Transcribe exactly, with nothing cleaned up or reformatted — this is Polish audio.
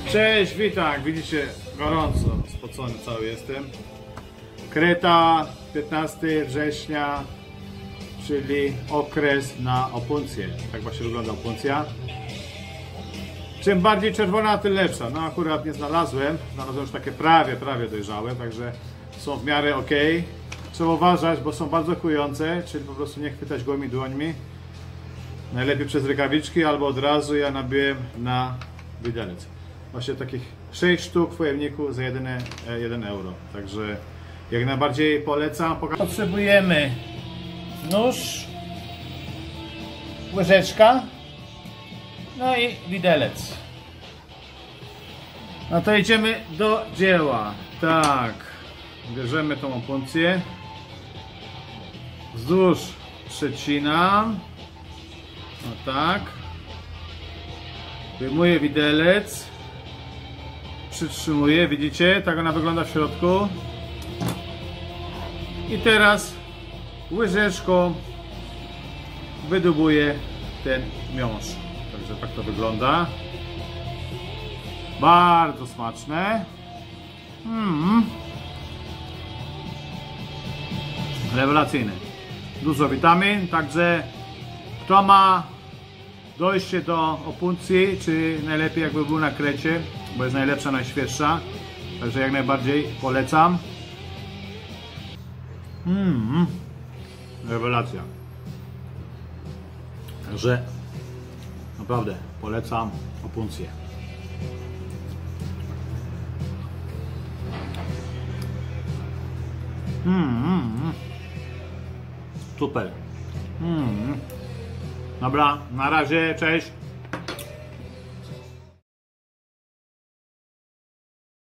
Cześć, witam. Widzicie, gorąco, spocony cały jestem. Kreta, piętnastego września, czyli okres na opuncję. Tak właśnie wygląda opuncja. Czym bardziej czerwona, tym lepsza. No akurat nie znalazłem. Znalazłem już takie prawie, prawie dojrzałe, także są w miarę ok. Trzeba uważać, bo są bardzo kujące, czyli po prostu nie chwytać gołymi dłońmi. Najlepiej przez rękawiczki albo od razu ja nabiłem na widelec. Właśnie takich sześć sztuk w pojemniku za jeden euro. Także jak najbardziej polecam. Potrzebujemy nóż, łyżeczka, no i widelec. No to idziemy do dzieła. Tak, bierzemy tą opuncję, wzdłuż przecinam, no tak, wyjmuję widelec, przytrzymuję, widzicie, tak ona wygląda w środku. I teraz łyżeczką wydubuję ten miąższ. Także tak to wygląda. Bardzo smaczne. Mm. Rewelacyjne. Dużo witamin, także kto ma dojście do opuncji, czy najlepiej jakby był na Krecie, bo jest najlepsza, najświeższa. Także jak najbardziej polecam. Mm. Rewelacja. Także naprawdę polecam opuncję. Mm. Super. Mm. Dobra, na razie, cześć.